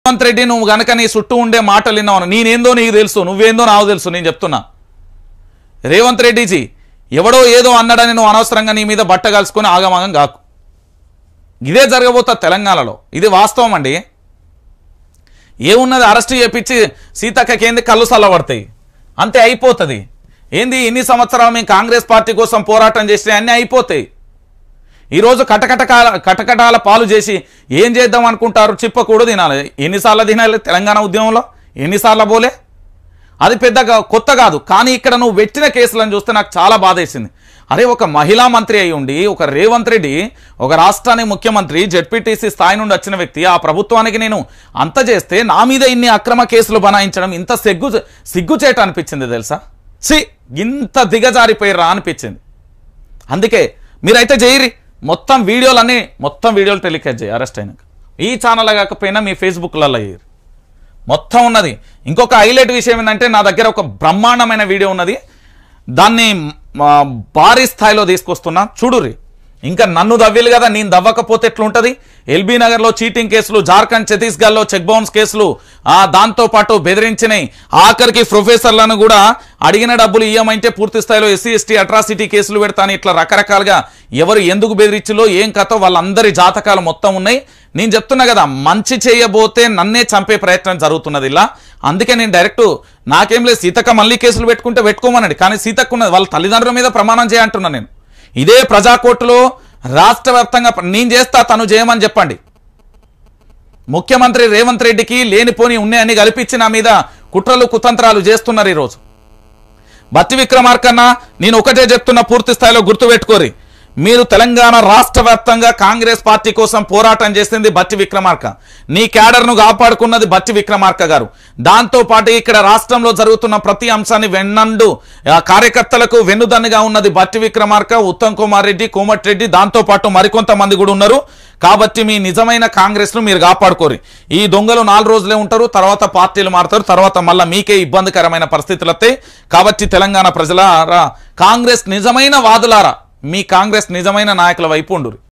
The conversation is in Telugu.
రేవంత్ రెడ్డి నువ్వు గనక నీ చుట్టూ ఉండే మాటలు విన్నావు నేనేందో నీకు తెలుసు నువ్వేందో నాకు తెలుసు నేను చెప్తున్నా రేవంత్ రెడ్డిజీ ఎవడో ఏదో అన్నాడని నువ్వు అనవసరంగా నీ మీద బట్ట కలుసుకొని ఆగమాగం కాకు ఇదే జరగబోతా తెలంగాణలో ఇది వాస్తవం అండి ఏమున్నది అరెస్ట్ చేపించి సీతక్కకేంది కళ్ళు సల్లబడతాయి అంతే అయిపోతుంది ఏంది ఇన్ని సంవత్సరాలు మేము కాంగ్రెస్ పార్టీ కోసం పోరాటం చేస్తే అన్నీ అయిపోతాయి ఈరోజు కటకటాల పాలు చేసి ఏం చేద్దాం అనుకుంటారు చిప్పకూడదు తినాలి ఎన్నిసార్లు తినాలి తెలంగాణ ఉద్యమంలో ఎన్నిసార్లు పోలే అది పెద్దగా కొత్త కాదు కానీ ఇక్కడ నువ్వు పెట్టిన కేసులను చూస్తే నాకు చాలా బాధేసింది అరే ఒక మహిళా మంత్రి అయి ఉండి ఒక రేవంత్ రెడ్డి ఒక రాష్ట్రానికి ముఖ్యమంత్రి జెడ్పీటీసీ స్థాయి నుండి వచ్చిన వ్యక్తి ఆ ప్రభుత్వానికి నేను అంత చేస్తే నా మీద ఇన్ని అక్రమ కేసులు బనాయించడం ఇంత సిగ్గుచేట అనిపించింది తెలుసా ఇంత దిగజారిపోయిరా అనిపించింది అందుకే మీరైతే చేయరి మొత్తం వీడియోలు టెలికాస్ట్ చేయి అరెస్ట్ అయినాక ఈ ఛానల్ కాకపోయినా మీ ఫేస్బుక్లలో చేయరు మొత్తం ఉన్నది ఇంకొక హైలైట్ విషయం ఏంటంటే నా దగ్గర ఒక బ్రహ్మాండమైన వీడియో ఉన్నది దాన్ని భారీ స్థాయిలో తీసుకొస్తున్నా చూడుర్రి ఇంకా నన్ను దవ్విలు కదా నేను దవ్వకపోతే ఎట్లుంటుంది ఎల్బీ నగర్లో చీటింగ్ కేసులు జార్ఖండ్ ఛత్తీస్గఢ్లో చెక్ బౌన్స్ కేసులు దాంతోపాటు బెదిరించినాయి ఆఖరికి ప్రొఫెసర్లను కూడా అడిగిన డబ్బులు ఇయ్యమంటే పూర్తి స్థాయిలో ఎస్సీ ఎస్టీ అట్రాసిటీ కేసులు పెడతాను ఇట్లా రకరకాలుగా ఎవరు ఎందుకు బెదిరించిలో ఏం కథో వాళ్ళందరి జాతకాలు మొత్తం ఉన్నాయి నేను చెప్తున్నా కదా మంచి చేయబోతే నన్నే చంపే ప్రయత్నం జరుగుతున్నది ఇలా అందుకే నేను డైరెక్ట్ నాకేం లేదు సీతక్క మళ్ళీ కేసులు పెట్టుకుంటే పెట్టుకోమనండి కానీ సీతక్క ఉన్నది వాళ్ళ తల్లిదండ్రుల మీద ప్రమాణం చేయంటున్నా నేను ఇదే ప్రజాకోర్టులో రాష్ట్ర వ్యాప్తంగా నేను చేస్తా తను చేయమని చెప్పండి ముఖ్యమంత్రి రేవంత్ రెడ్డికి లేనిపోని ఉన్నాయని కల్పించి నా మీద కుట్రలు కుతంత్రాలు చేస్తున్నారు ఈరోజు బట్టి విక్రమార్కన్న నేను ఒకటే చెప్తున్నా పూర్తి స్థాయిలో గుర్తుపెట్టుకోరి మీరు తెలంగాణ రాష్ట్ర వ్యాప్తంగా కాంగ్రెస్ పార్టీ కోసం పోరాటం చేసింది బట్టి విక్రమార్క నీ క్యాడర్ను కాపాడుకున్నది బట్టి విక్రమార్క గారు దాంతోపాటు ఇక్కడ రాష్ట్రంలో జరుగుతున్న ప్రతి అంశాన్ని వెన్నండు కార్యకర్తలకు వెన్నుదన్నుగా ఉన్నది బట్టి విక్రమార్క ఉత్తమ్ కుమార్ రెడ్డి కోమటిరెడ్డి దాంతోపాటు మరికొంతమంది కూడా ఉన్నారు కాబట్టి మీ నిజమైన కాంగ్రెస్ను మీరు కాపాడుకోరు ఈ దొంగలు 4 రోజులే ఉంటారు తర్వాత పార్టీలు మారుతారు తర్వాత మళ్ళీ మీకే ఇబ్బందికరమైన పరిస్థితులు వస్తాయి కాబట్టి తెలంగాణ ప్రజలారా కాంగ్రెస్ నిజమైన వాదులారా మీ కాంగ్రెస్ నిజమైన నాయకుల వైపు ఉండురు